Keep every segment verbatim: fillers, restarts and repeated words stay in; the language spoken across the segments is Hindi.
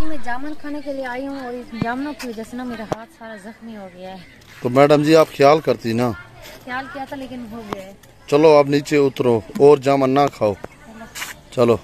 जी मैं जामुन खाने के लिए आई हूँ और इस जामुनों की वजह से ना मेरा हाथ सारा जख्मी हो गया है। तो मैडम जी आप ख्याल करती ना। ख्याल किया था लेकिन हो गया है। चलो आप नीचे उतरो और जामुन ना खाओ। चलो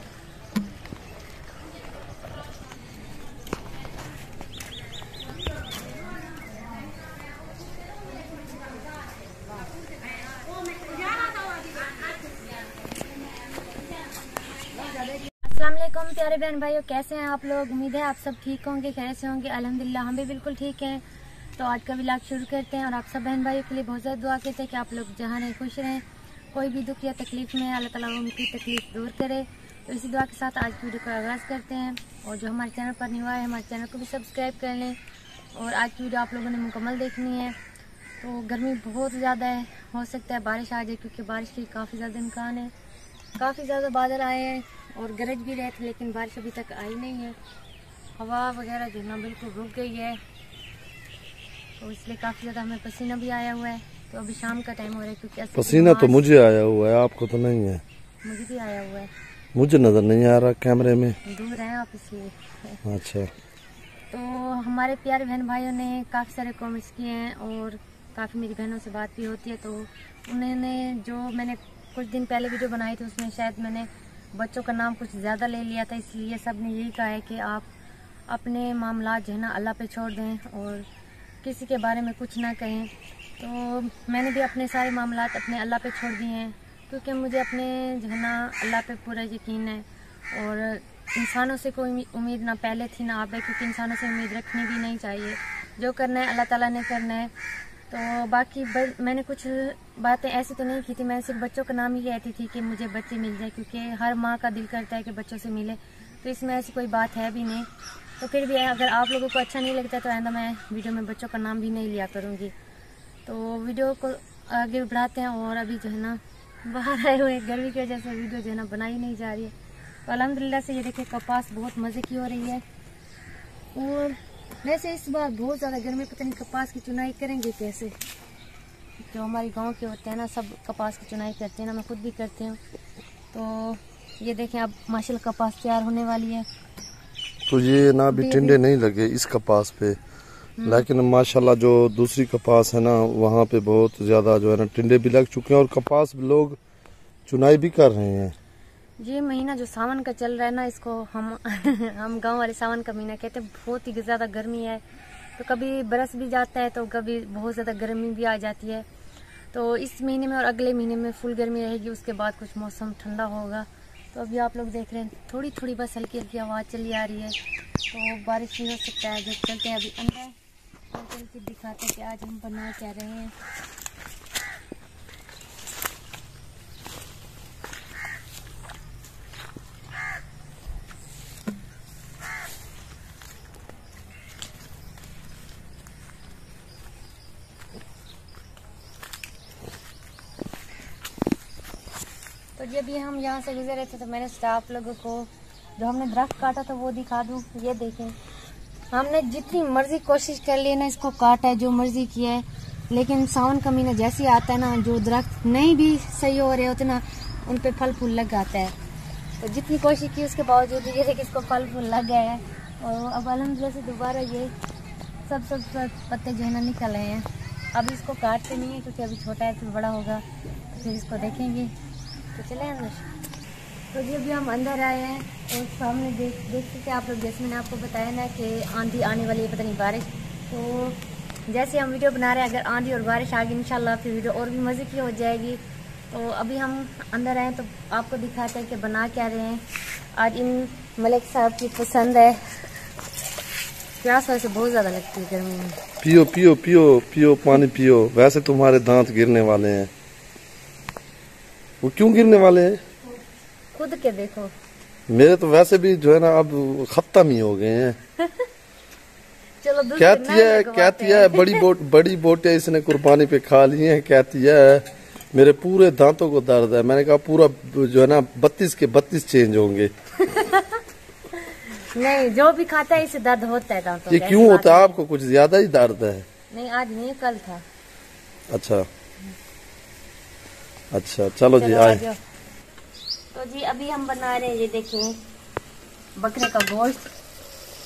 अस्सलाम वालेकुम प्यारे बहन भाइयों, कैसे हैं आप लोग? उम्मीद है आप सब ठीक होंगे, खैर से होंगे। अल्हम्दुलिल्लाह हम भी बिल्कुल ठीक हैं। तो आज का व्लॉग शुरू करते हैं और आप सब बहन भाइयों के लिए बहुत ज़्यादा दुआ करते हैं कि आप लोग जहाँ रहें खुश रहें, कोई भी दुख या तकलीफ में अल्लाह ताला उनकी तकलीफ दूर करे। तो इसी दुआ के साथ आज की वीडियो का आगाज़ करते हैं। और जो हमारे चैनल पर नहीं हुआ है हमारे चैनल को भी सब्सक्राइब कर लें। और आज की वीडियो आप लोगों ने मुकम्मल देखनी है। तो गर्मी बहुत ज़्यादा है, हो सकता है बारिश आ जाए क्योंकि बारिश की काफ़ी ज़्यादा इम्कान है। काफ़ी ज़्यादा बादल आए हैं और गरज भी रहे थे लेकिन बारिश अभी तक आई नहीं है। हवा वगैरह जो ना बिल्कुल रुक गई है, तो इसलिए काफ़ी ज़्यादा हमें पसीना भी आया हुआ है। तो अभी शाम का टाइम हो रहा है क्योंकि पसीना तो मुझे आया हुआ है, आपको तो नहीं है। मुझे भी आया हुआ है, मुझे नजर नहीं आ रहा कैमरे में, दूर हैं आप इसलिए। अच्छा तो हमारे प्यारे बहन भाइयों ने काफ़ी सारे कमेंट्स किए हैं और काफ़ी मेरी बहनों से बात भी होती है। तो उन्होंने जो मैंने कुछ दिन पहले वीडियो बनाई थी उसमें शायद मैंने बच्चों का नाम कुछ ज़्यादा ले लिया था, इसलिए सब ने यही कहा है कि आप अपने मामला जो है ना अल्लाह पे छोड़ दें और किसी के बारे में कुछ ना कहें। तो मैंने भी अपने सारे मामला अपने अल्लाह पे छोड़ दिए हैं क्योंकि मुझे अपने जो है ना अल्लाह पे पूरा यकीन है। और इंसानों से कोई उम्मीद ना पहले थी ना अब है, क्योंकि इंसानों से उम्मीद रखनी भी नहीं चाहिए। जो करना है अल्लाह ताला ने करना है। तो बाकी मैंने कुछ बातें ऐसी तो नहीं की थी, मैं सिर्फ बच्चों का नाम ही कहती थी कि मुझे बच्चे मिल जाए क्योंकि हर माँ का दिल करता है कि बच्चों से मिले। तो इसमें ऐसी कोई बात है भी नहीं। तो फिर भी अगर आप लोगों को अच्छा नहीं लगता तो आइंदा मैं वीडियो में बच्चों का नाम भी नहीं लिया करूँगी। तो वीडियो को आगे बढ़ाते हैं। और अभी जो है ना बाहर आए हुए गर्मी की वजह से वीडियो जो है ना बनाई नहीं जा रही है। तो अल्हम्दुलिल्लाह से ये देखिए कपास बहुत मज़े की हो रही है। और वैसे इस बार बहुत ज़्यादा गर्मी, पता नहीं कपास की चुनाई करेंगे कैसे। जो हमारे गांव के होते हैं ना सब कपास की चुनाई करते हैं ना, मैं खुद भी करती हूँ। तो ये देखें अब माशाल्लाह कपास तैयार होने वाली है। तो ये ना अभी टिंडे नहीं लगे इस कपास पे, लेकिन माशाल्लाह जो दूसरी कपास है ना वहाँ पे बहुत ज़्यादा जो है ना टिंडे भी लग चुके हैं और कपास लोग चुनाई भी कर रहे हैं। ये महीना जो सावन का चल रहा है ना इसको हम हम गांव वाले सावन का महीना कहते हैं। बहुत ही ज़्यादा गर्मी है, तो कभी बरस भी जाता है तो कभी बहुत ज़्यादा गर्मी भी आ जाती है। तो इस महीने में और अगले महीने में फुल गर्मी रहेगी, उसके बाद कुछ मौसम ठंडा होगा। तो अभी आप लोग देख रहे हैं थोड़ी थोड़ी बस हल्की हल्की आवाज़ चली आ रही है, तो बारिश भी हो सकता है। जब चलते हैं अभी अंदर और चल के दिखाते हैं कि आज हम बना क्या रहे हैं। तो जब भी हम यहाँ से गुजर रहे थे तो मैंने सोचा आप लोगों को जो हमने दरख्त काटा था वो दिखा दूँ। ये देखें हमने जितनी मर्जी कोशिश कर ली ना इसको काटा है, जो मर्जी किया है, लेकिन सावन का महीना जैसे ही आता है ना जो दरख्त नहीं भी सही हो रहे होते ना उन पे फल फूल लग जाता है। तो जितनी कोशिश की उसके बावजूद ये देखिए इसको फल फूल लग गया है। और अब अल्हम्दुलिल्लाह से दोबारा ये सब सब सब पत्ते जो है ना निकल रहे हैं। अब इसको काटते नहीं है क्योंकि अभी छोटा है, फिर बड़ा होगा तो फिर इसको देखेंगे। तो चले अंदर। तो जी अभी हम अंदर आए हैं और सामने देख देख सकते आप लोग, जैसे मैंने आपको बताया ना कि आंधी आने वाली है, पता नहीं बारिश। तो जैसे हम वीडियो बना रहे हैं अगर आंधी और बारिश आ गई इंशाल्लाह फिर वीडियो और भी मज़े की हो जाएगी। तो अभी हम अंदर आए तो आपको दिखाते हैं कि बना क्या रहे हैं। आज इन मलिक साहब की पसंद है, प्यास वैसे बहुत ज़्यादा लगती है गर्मी में। पियो पियो पियो पियो पानी पियो, वैसे तुम्हारे दांत गिरने वाले हैं। वो क्यों गिरने वाले हैं? खुद के देखो, मेरे तो वैसे भी जो है ना अब खत्म ही हो गए हैं। चलो कहती है कहती है बड़ी बोट बड़ी बोटे इसने कुर्बानी पे खा ली हैं। कहती है मेरे पूरे दांतों को दर्द है। मैंने कहा पूरा जो है ना बत्तीस के बत्तीस चेंज होंगे। नहीं, जो भी खाता है इसे दर्द होता है दांतों। ये क्यों होता है? आपको कुछ ज्यादा ही दर्द है? नहीं आज नहीं, कल था। अच्छा अच्छा चलो जी आए। तो जी अभी हम बना रहे हैं, ये देखें बकरे का गोश्त।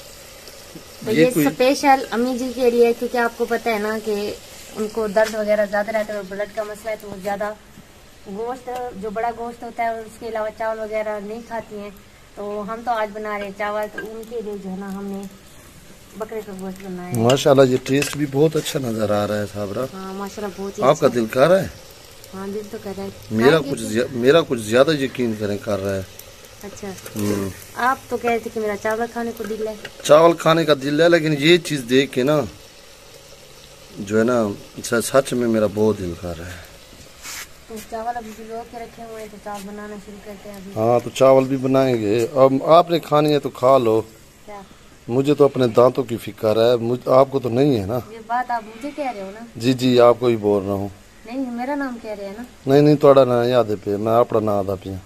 तो ये, ये स्पेशल अम्मी जी के लिए, क्योंकि आपको पता है ना कि उनको दर्द वगैरह ज्यादा रहता है और ब्लड का मसला है, तो वो ज्यादा गोश्त, जो बड़ा गोश्त होता है उसके अलावा चावल वगैरह नहीं खाती हैं। तो हम तो आज बना रहे हैं चावल, तो उनके लिए जो है ना हमने बकरे का गोश्त बनाया है। माशाल्लाह ये टेस्ट भी बहुत अच्छा नजर आ रहा है साबरा। हाँ माशाल्लाह बहुत ही आपका दिल कर रहा है? हाँ दिल तो कर रहा है। मेरा कुछ मेरा कुछ ज्यादा यकीन करें कर रहा है। अच्छा आप तो कह रहे थे कि मेरा चावल खाने को दिल है। चावल खाने का दिल है, लेकिन ये चीज देख के ना जो है ना सच में मेरा बहुत दिल कर रहा है। तो चावल अभी भिगो के रखे हुए हैं, तो चावल बनाना शुरू करते हैं अभी। हाँ तो चावल भी बनाएंगे। अब आपने खानी है तो खा लो। क्या? मुझे तो अपने दांतों की फिक्र है, मुझ, आपको तो नहीं है ना। ये बात आप मुझे कह रहे हो ना? जी जी आपको ही बोल रहा हूँ। नहीं मेरा नाम कह रहे हैं ना? नहीं नहीं थोड़ा ना याद है पे, मैं अपना ना आधा पिया।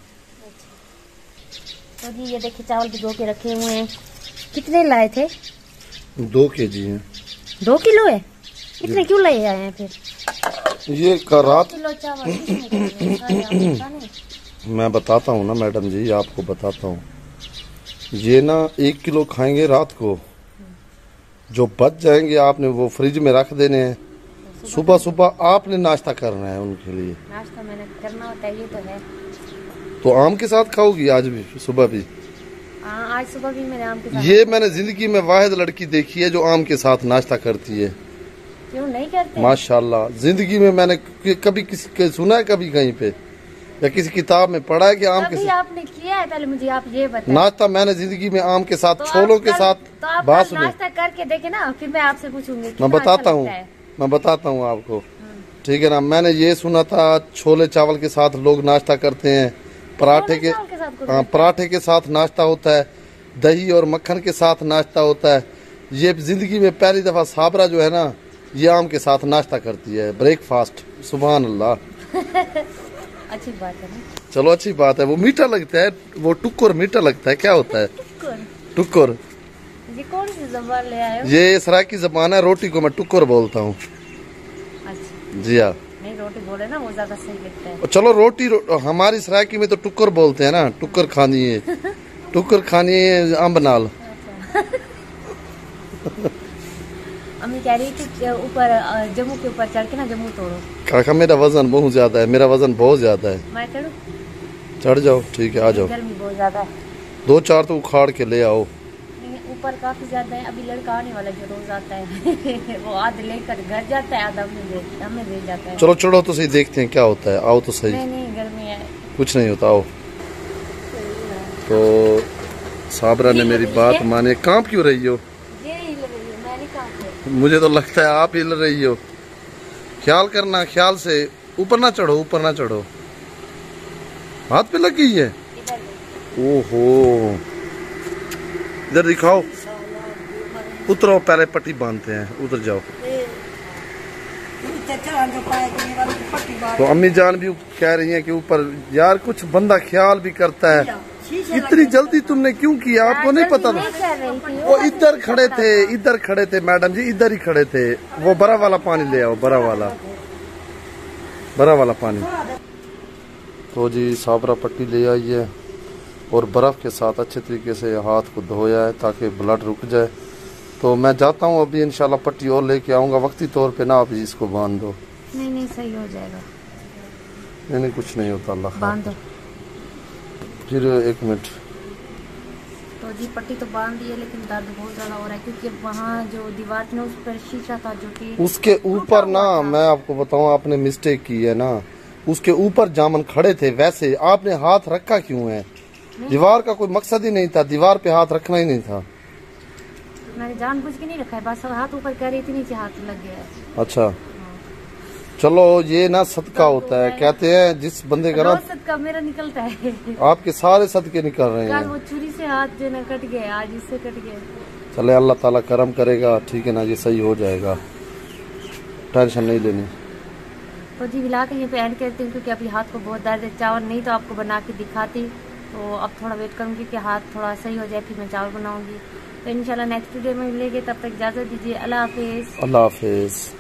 तो जी ये देखिए चावल भिगो के रखे हुए हैं। कितने लाए थे? दो के जी है। दो किलो है? इतने क्यों ले आए हैं फिर? ये का रात किलो चावल मैं बताता हूँ ना मैडम जी, आपको बताता हूँ। ये ना एक किलो खाएंगे रात को, जो बच जाएंगे आपने वो फ्रिज में रख देने हैं। सुबह सुबह आपने नाश्ता करना है उनके लिए। नाश्ता मैंने करना होता है, ये तो है। तो आम के साथ खाओगी आज भी सुबह भी? आ, आज सुबह भी मैंने आम के साथ। ये मैंने जिंदगी में वाहिद लड़की देखी है जो आम के साथ नाश्ता करती है। क्यों नहीं करते? माशाल्लाह जिंदगी में मैंने कभी किसी सुना है कभी कहीं पे या किसी किताब में पढ़ा है कि आम के साथ आपने किया है? पहले मुझे आप ये बताएं। नाश्ता मैंने जिंदगी में आम के साथ तो छोलों के साथ। तो आप बात नाश्ता करके देखे ना, फिर मैं आपसे पूछूंगी। मैं बताता हूँ मैं बताता हूँ आपको, ठीक है ना। मैंने ये सुना था छोले चावल के साथ लोग नाश्ता करते हैं, पराठे के हाँ पराठे के साथ नाश्ता होता है, दही और मक्खन के साथ नाश्ता होता है। ये जिंदगी में पहली दफा साबरा जो है ना ये आम के साथ नाश्ता करती है, ब्रेकफास्ट। सुभान अल्लाह। अच्छी बात है ना? चलो अच्छी बात है। वो मीठा लगता है, वो टुक्कर मीठा लगता है। क्या होता है टुक्कर? ये कौन सी जबान ले आए हो? ये सराकी जबान है, रोटी को मैं टुक्कर बोलता हूँ। अच्छा जी हाँ। नहीं रोटी बोले ना वो ज्यादा सही लगता है। चलो रोटी रो, हमारी सराकी में तो टुक्कर बोलते हैं ना। टुक्कर खानी है टुक्कर खानी है अम्ब नाल। अम्मी कह रही थी ऊपर जम्मू के ऊपर चढ़ के ना जम्मू तोड़ो। काका मेरा वजन बहुत ज्यादा है, मेरा वजन बहुत ज्यादा है। मैं चढ़ूं? चढ़ जाओ ठीक है, आ जाओ। गर्मी बहुत ज्यादा है। दो चार तो उखाड़ के ले आओ। ऊपर काफी ज्यादा है। अभी लड़का आने वाला जो रोज आता है वो आधा लेकर घर जाता है, आधा हमें हमें दे जाता है। चलो चढ़ो तो सही, देखते हैं क्या होता है। आओ तो सही। नहीं नहीं गर्मी है, कुछ नहीं होता। आओ। तो साबरा ने मेरी बात माने। कांप क्यों रही हो? मुझे तो लगता है आप हिल रही हो। ख्याल करना, ख्याल से। ऊपर ना चढ़ो, ऊपर ना चढ़ो। हाथ पे लग गई है? ओहो इधर दिखाओ। उतरो, पहले पट्टी बांधते हैं। उतर जाओ। तो अम्मी जान भी कह रही हैं कि ऊपर यार कुछ बंदा ख्याल भी करता है। इतनी जल्दी तुमने क्यों किया? आपको नहीं पता था? वो इधर खड़े थे, इधर खड़े थे मैडम जी, इधर ही खड़े थे। वो बड़ा वाला पानी ले आओ, बड़ा वाला बड़ा वाला पानी। तो जी साबरा पट्टी ले आई है और बर्फ के साथ अच्छे तरीके से हाथ को धोया है ताकि ब्लड रुक जाए। तो मैं जाता हूँ अभी, इंशाल्लाह पट्टी और लेके आऊँगा। वक्ती तौर पे ना अभी इसको बांध दो। नहीं नहीं सही हो जाएगा। नहीं नहीं कुछ नहीं होता, अल्लाह बांध दो। फिर एक मिनट। तो जी पट्टी तो बांध दी है, लेकिन दर्द बहुत ज्यादा हो रहा है क्योंकि वहाँ जो दीवार थी उस पर शीशा था जो कि उसके ऊपर ना, मैं आपको बताऊँ आपने मिस्टेक की है ना। उसके ऊपर जामन खड़े थे, वैसे आपने हाथ रखा क्यों है? दीवार का कोई मकसद ही नहीं था, दीवार पे हाथ रखना ही नहीं था। मैंने जानबूझ के नहीं रखा है, बस हाथ ऊपर कर रही थी, नीचे हाथ लग गया है। अच्छा चलो ये ना सदका होता है, कहते हैं जिस बंदे का ना सदका मेरा निकलता है। आपके सारे सदके निकल रहे हैं। वो छुरी से हाथ जो ना कट गए, आज इससे कट गए। चले अल्लाह ताला करम करेगा, ठीक है ना, ये सही हो जाएगा, टेंशन नहीं लेनी। तो जी मिला के ये पे एंड करती हूँ क्योंकि अभी हाथ को बहुत दर्द है। चावल नहीं तो आपको बना के दिखाती, तो अब थोड़ा वेट करूँगी कि हाथ थोड़ा सही हो जाए, फिर मैं चावल बनाऊंगी। तो इंशाल्लाह नेक्स्ट वीडियो में मिलेंगे, तब तक इजाजत दीजिए। अल्लाह हाफिज। अल्लाह हाफिज।